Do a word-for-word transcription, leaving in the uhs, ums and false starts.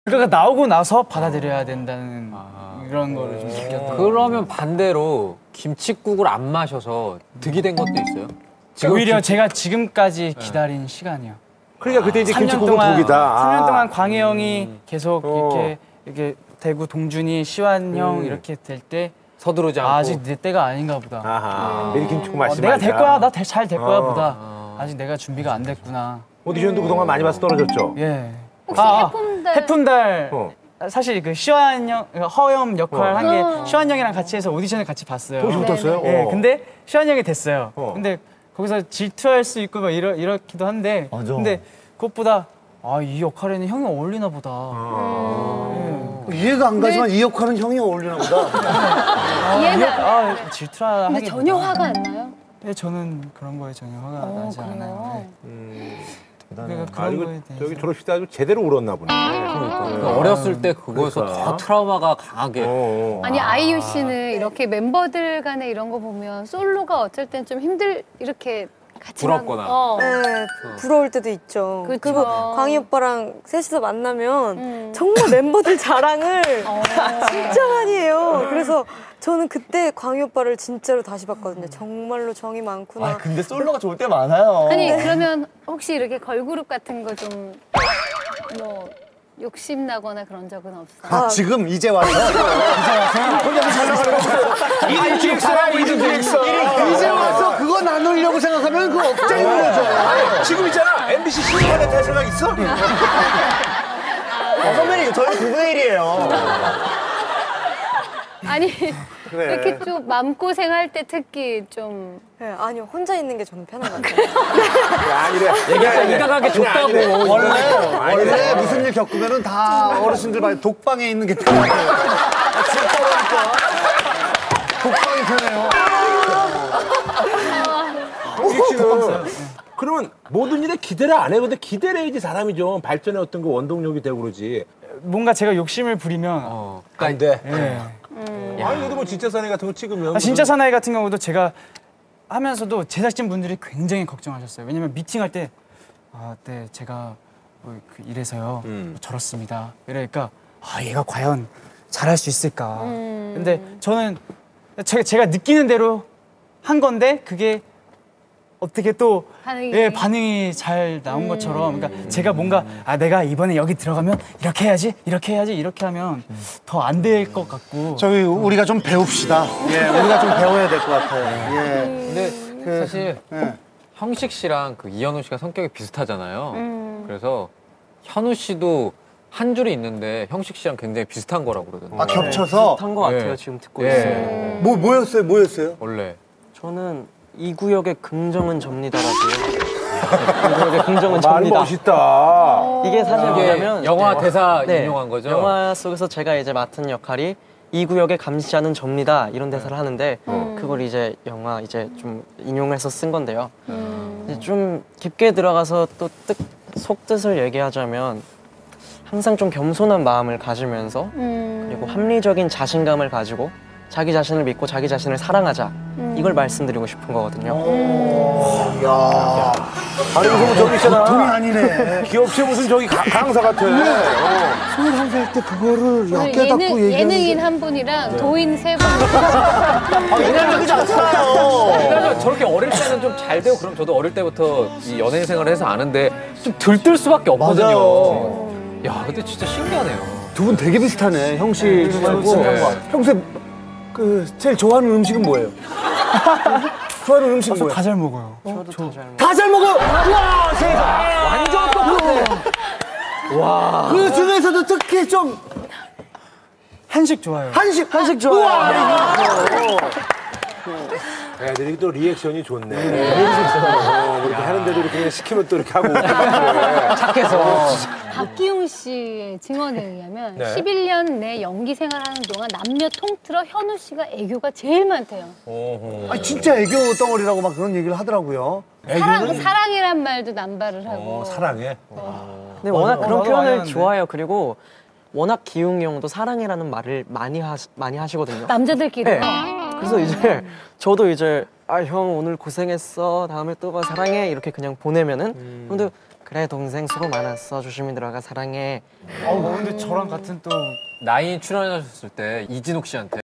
그러니까 나오고 나서 받아들여야 된다는 아. 이런 거를 좀 느꼈던. 그러면 반대로 김칫국을 안 마셔서 득이 된 것도 있어요? 지금 오히려 김치... 제가 지금까지 기다린 네. 시간이요. 그러니까 그때 이제 김칫국은 독이다. 삼 년 동안 광희 형이 음. 계속 어. 이렇게 이렇게 대구 동준이 시완 형 음. 이렇게 될 때 서두르지 않고 아, 아직 내 때가 아닌가 보다. 아하. 미리 김칫국 마시지 어, 내가 될 거야, 나 잘 될 거야 어. 보다. 아직 내가 준비가 안 됐구나. 오디션도 그동안 많이 봐서 떨어졌죠? 예. 혹시 아, 해품달 해품달 어. 사실 그 시완 형 허염 역할 어. 한 게 어. 시완 형이랑 같이 해서 오디션을 같이 봤어요. 동시 붙었어요? 예. 어. 근데 시완 형이 됐어요. 어. 근데 거기서 질투할 수 있고 막 이러 이렇기도 한데 맞아. 근데 그것보다 아, 이 역할에는 형이 어울리나 보다. 아. 예. 이해가 안 가지만 이 역할은 형이 어울리나 보다. 아, 이해가 아, 질투라 근데 하기 전혀 화가 안 나요? 네, 저는 그런 거에 전혀 화가 어, 나지 그래요? 않아요. 네. 음. 그러니까 아, 그런 이거 거에 대해서 저기 졸업식 때 아주 제대로 울었나 보네. 그러니까. 그 어렸을 때 그거에서 그러니까. 더 트라우마가 강하게. 어, 어. 아니 아이유 씨는 이렇게 멤버들 간에 이런 거 보면 솔로가 어쩔 땐 좀 힘들 이렇게 같이 부럽거나. 막, 어. 네, 부러울 때도 있죠. 그쵸. 그리고 광희 오빠랑 셋이서 만나면 음. 정말 멤버들 자랑을 어. 진짜 많이 해요. 그래서 저는 그때 광희 오빠를 진짜로 다시 봤거든요. 정말로 정이 많구나. 아 근데 솔로가 좋을 때 많아요. 아니 그러면 혹시 이렇게 걸그룹 같은 거 좀 뭐 욕심 나거나 그런 적은 없어요? 아, 지금 이제 와서 이제 와서 혼자서 잘 나가는 거. 일 인 기획사야, 일 인 기획사. 이제 와서 그거 나누려고 생각하면 그거 억장인 거죠. 지금 있잖아, 엠비씨 신입반에 될 생각 있어? 어, 선배님 저희 구분의 일이에요. 아니 그래. 이렇게 좀 마음고생할 때 특히 좀 네, 아니요 혼자 있는 게 저는 편한 것 같아요. 아니래. 얘기하자 인간관계 좋다고. 원래 원래 무슨 일 겪으면은 다 어르신들 말 독방에 있는 게 편해요. 아, 진짜로 하니까 독방이 편해요. 우리 씨는 그러면 모든 일에 기대를 안 해. 근데 기대를 해야지 사람이 좀 발전의 어떤 그 원동력이 되고 그러지. 뭔가 제가 욕심을 부리면 어. 안 돼. 예. 아니 그래도 뭐 진짜 사나이 같은 거 찍으면 아, 진짜 사나이 같은 경우도 제가 하면서도 제작진 분들이 굉장히 걱정하셨어요. 왜냐면 미팅할 때 아, 네, 제가 뭐 이래서요. 음. 저렇습니다. 이러니까 아, 얘가 과연 잘할 수 있을까. 음. 근데 저는 제가, 제가 느끼는 대로 한 건데 그게 어떻게 또 반응이 예, 반응이 잘 나온 것처럼 그러니까 제가 뭔가 아 내가 이번에 여기 들어가면 이렇게 해야지 이렇게 해야지 이렇게 하면 더 안 될 것 같고 저희 우리가 좀 배웁시다. 예, 우리가 좀 배워야 될 것 같아요. 예. 근데 그, 사실 예. 형식 씨랑 그 이현우 씨가 성격이 비슷하잖아요. 음. 그래서 현우 씨도 한 줄이 있는데 형식 씨랑 굉장히 비슷한 거라고 그러던데. 아 겹쳐서 비슷한 것 같아요. 네. 지금 듣고 예. 있어요. 뭐 뭐였어요? 뭐였어요? 원래. 저는 이 구역의 긍정은 접니다라고요. 이 구역의 긍정은 말 접니다. 멋있다. 이게 사실 이게 뭐냐면 영화 네. 대사 네. 인용한 거죠? 영화 속에서 제가 이제 맡은 역할이 이 구역에 감시자는 접니다 이런 대사를 하는데 음. 그걸 이제 영화 이제 좀 인용해서 쓴 건데요. 음. 이제 좀 깊게 들어가서 또 뜻, 속뜻을 얘기하자면 항상 좀 겸손한 마음을 가지면서 음. 그리고 합리적인 자신감을 가지고 자기 자신을 믿고 자기 자신을 사랑하자 음. 이걸 말씀드리고 싶은 거거든요. 야, 아니 무슨 저기 있잖아. 보통이 아니네. 기업체 무슨 저기 가- 강사 같아. 어. 스물한 살 때 그거를 야, 오늘 깨닫고 예능, 얘기하는 예능인 한 분이랑 도인 세 분. 얘기하지 않잖아요. 왜냐면 저렇게 어릴 때는 좀 잘 되고 그럼 저도 어릴 때부터 이 연예인 생활을 해서 아는데 좀 들뜰 수밖에 없거든요. 맞아요. 야, 근데 진짜 신기하네요. 두 분 되게 비슷하네. 형식 말고 네. 평소에 그 제일 좋아하는 음식은 뭐예요? 좋아하는 음식은 뭐예요? 다 잘 먹어요. 저도 다 잘 먹어요. 다 잘 먹어. 와, 세상. 완전 똑같네. 와. 그 중에서도 특히 좀 한식 좋아요. 한식 한식 좋아해요. 애들이 또 리액션이 좋네. 어, 이렇게 하는데도 이렇게 그냥 시키면 또 이렇게 하고. 착해서. 박기웅 씨의 증언에 의하면 네. 십일 년 내 연기 생활하는 동안 남녀 통틀어 현우 씨가 애교가 제일 많대요. 아 진짜 애교 덩어리라고 막 그런 얘기를 하더라고요. 사랑, 사랑이란 말도 남발을 하고. 어, 사랑해. 근데 워낙 어, 그런 나도 표현을 많이 좋아해요. 그리고 워낙 기웅이 형도 사랑이라는 말을 많이 하 많이 하시거든요. 남자들끼리. 네. 그래서 이제 저도 이제 아 형 오늘 고생했어 다음에 또 봐 사랑해 이렇게 그냥 보내면은 근데 그래 동생 수고 많았어. 조심히 들어가. 사랑해. 어 근데 저랑 같은 또 나인 출연하셨을 때 이진욱 씨한테